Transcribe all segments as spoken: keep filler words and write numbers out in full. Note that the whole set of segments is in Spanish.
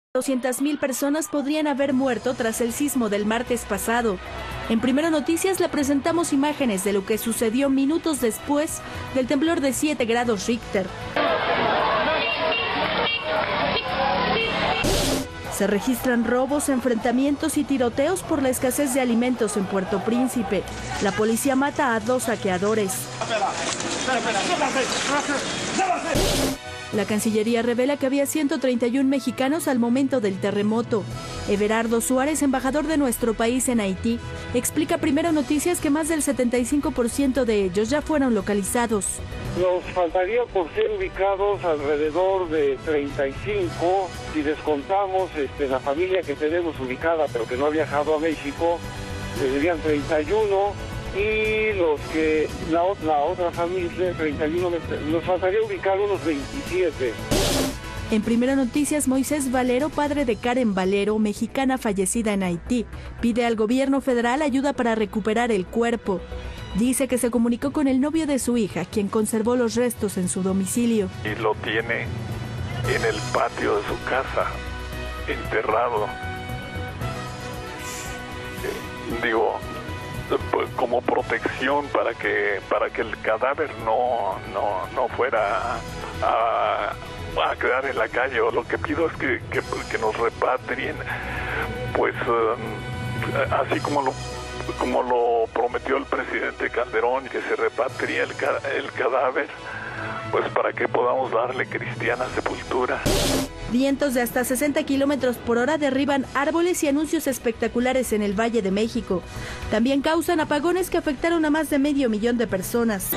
doscientas mil personas podrían haber muerto tras el sismo del martes pasado. En Primero Noticias le presentamos imágenes de lo que sucedió minutos después del temblor de siete grados Richter. Se registran robos, enfrentamientos y tiroteos por la escasez de alimentos en Puerto Príncipe. La policía mata a dos saqueadores. La Cancillería revela que había ciento treinta y un mexicanos al momento del terremoto. Everardo Suárez, embajador de nuestro país en Haití, explica a Primero Noticias que más del setenta y cinco por ciento de ellos ya fueron localizados. Nos faltaría por ser ubicados alrededor de treinta y cinco, si descontamos este, la familia que tenemos ubicada pero que no ha viajado a México, serían treinta y uno. Y los que la, la otra familia, treinta y uno, nos faltaría ubicar unos veintisiete. En Primero Noticias, Moisés Valero, padre de Karen Valero, mexicana fallecida en Haití, pide al gobierno federal ayuda para recuperar el cuerpo. Dice que se comunicó con el novio de su hija, quien conservó los restos en su domicilio. Y lo tiene en el patio de su casa, enterrado. Eh, digo... como protección para que para que el cadáver no no no fuera a, a quedar en la calle. O lo que pido es que, que, que nos repatrien, pues uh, así como lo como lo prometió el presidente Calderón, que se repatrie el, el cadáver, pues para que podamos darle cristiana sepultura. Vientos de hasta sesenta kilómetros por hora derriban árboles y anuncios espectaculares en el Valle de México. También causan apagones que afectaron a más de medio millón de personas.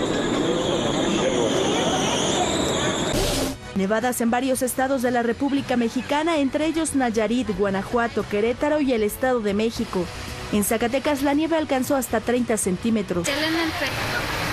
Nevadas en varios estados de la República Mexicana, entre ellos Nayarit, Guanajuato, Querétaro y el Estado de México. En Zacatecas la nieve alcanzó hasta treinta centímetros. Elena,